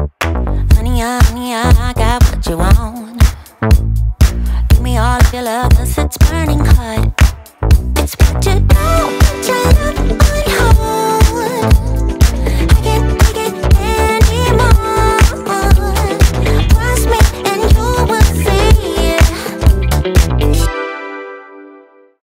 Honey, I got what you want. Give me all of your love, 'cause it's burning hot.